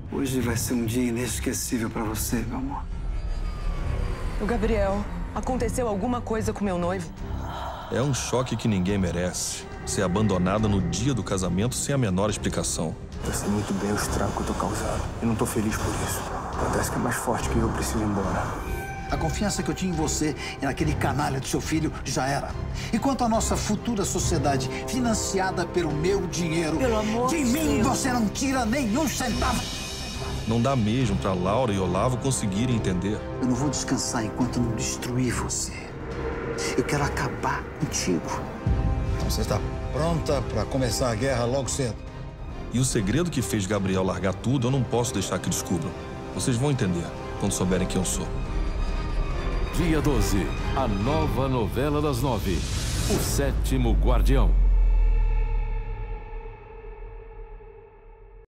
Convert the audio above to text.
Hoje vai ser um dia inesquecível pra você, meu amor. O Gabriel, aconteceu alguma coisa com meu noivo? É um choque que ninguém merece. Ser abandonada no dia do casamento sem a menor explicação. Eu sei muito bem o estrago que eu tô causando. E não tô feliz por isso. Parece que é mais forte que eu preciso ir embora. A confiança que eu tinha em você e naquele canalha do seu filho já era. E quanto à nossa futura sociedade, financiada pelo meu dinheiro, Pelo amor de mim você não tira nenhum centavo. Não dá mesmo pra Laura e Olavo conseguirem entender. Eu não vou descansar enquanto não destruir você. Eu quero acabar contigo. Então você está pronta para começar a guerra logo cedo? E o segredo que fez Gabriel largar tudo, eu não posso deixar que descubram. Vocês vão entender quando souberem quem eu sou. Dia 12, a nova novela das 9, O Sétimo Guardião.